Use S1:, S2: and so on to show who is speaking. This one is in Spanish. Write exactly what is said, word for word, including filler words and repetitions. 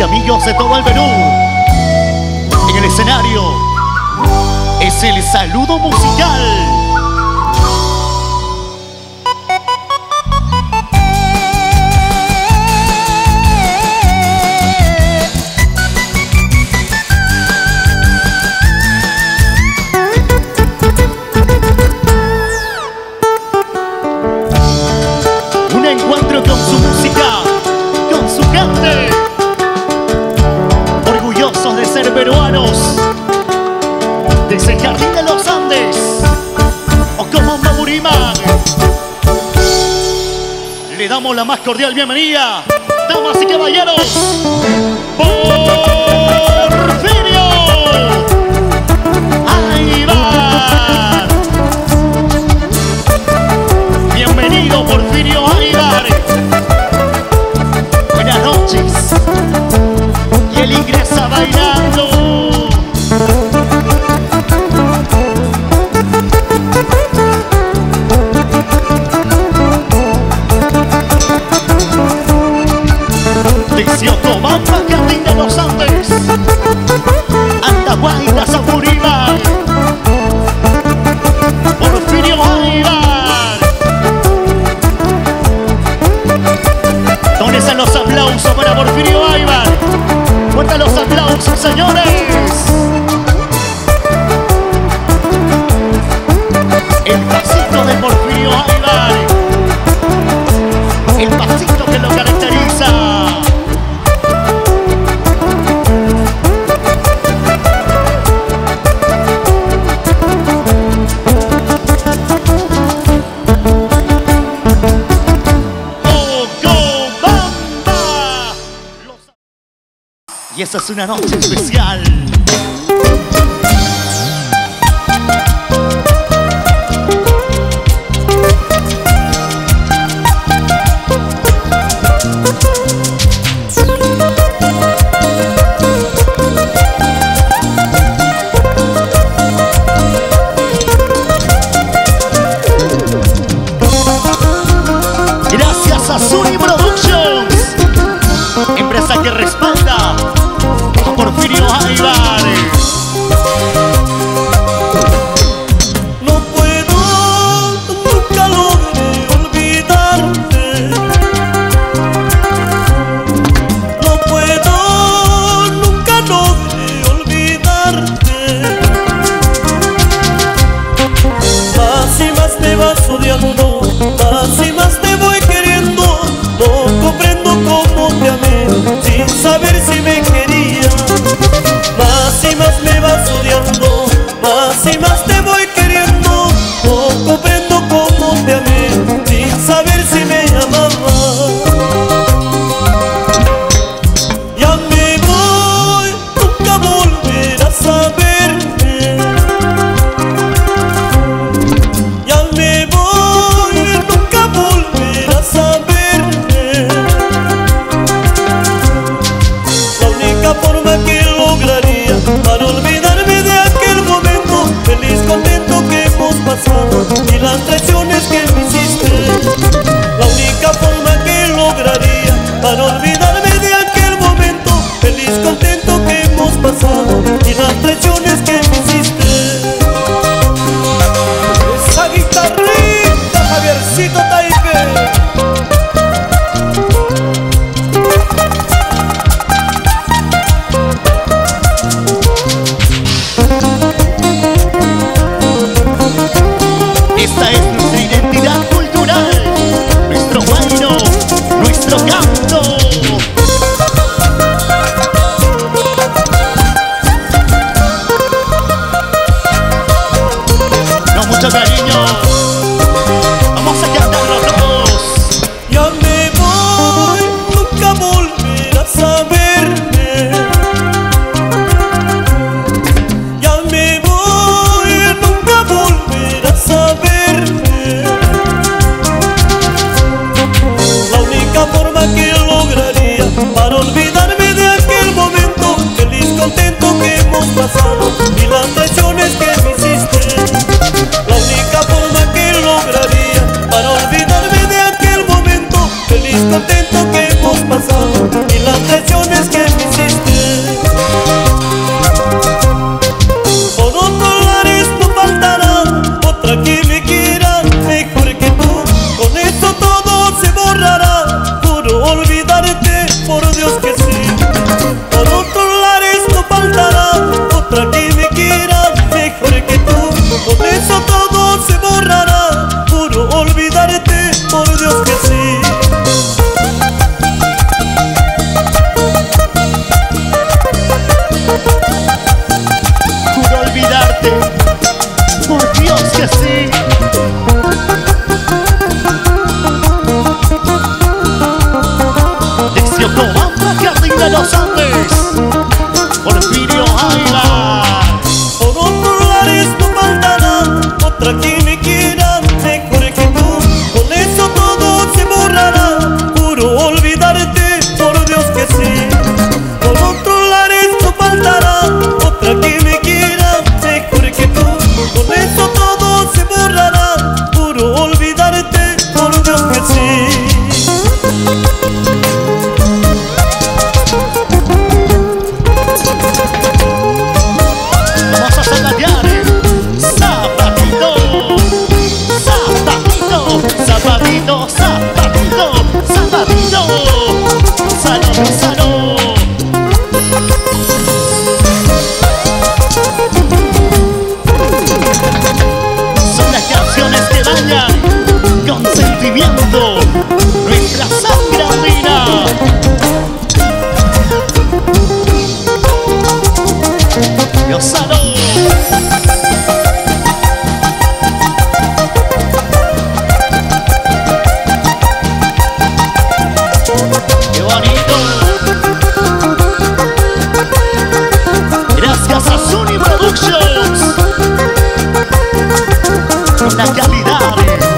S1: y amigos de todo el Perú. En el escenario es el saludo musical. Un encuentro con su música, con su gente. Orgullosos de ser peruanos, desde el Jardín de los Andes o como Maburimán. Le damos la más cordial bienvenida, damas y caballeros, Porfirio Aybar. Bienvenido, Porfirio Aybar. Buenas noches. Y él ingresa bailando. Xiocobamba, Jardín de los Andes, Andahuaylas, Apurímac, Porfirio Aybar. ¿Dónde están los aplausos para Porfirio Aybar? ¡Fuertes los aplausos, señores! El pasito de Porfirio Aybar, el pasito que lo caracteriza. Y esa es una noche especial. Gracias a Suri Productions, empresa que respalda a Porfirio Aybar.
S2: No puedo, nunca logré olvidarte. No puedo, nunca logré olvidarte. Más y más me vas odiando, más y más te voy queriendo. No comprendo cómo te amé sin saber si me querías. Más y más me vas odiando, más y más te voy queriendo. No comprendo cómo te amé sin saber si me amabas. Ya me voy, nunca volverás a verme. Ya me voy, nunca volverás a verme. La única forma que lograría para olvidarme de aquel momento feliz, contento que hemos pasado y las traiciones que me hiciste. La única forma que lograría para olvidarme de aquel momento feliz, contento que hemos pasado y las traiciones que me hiciste. Esa guitarrita, Javiercito Taipe.
S1: Esta es nuestra identidad cultural, nuestro baile, nuestro canto. Con mucho cariño, vamos a cantarlo todos.
S2: Ya me voy, nunca volverás a verme. Ya me voy, nunca volverás a verme. La única forma que lograría para olvidarme de aquel momento feliz, contento que hemos pasado y las traiciones que me hiciste. La única forma que lograría para olvidarme de aquel momento feliz, contento que hemos pasado y las traiciones que me hiciste.
S1: Productions. Una calidad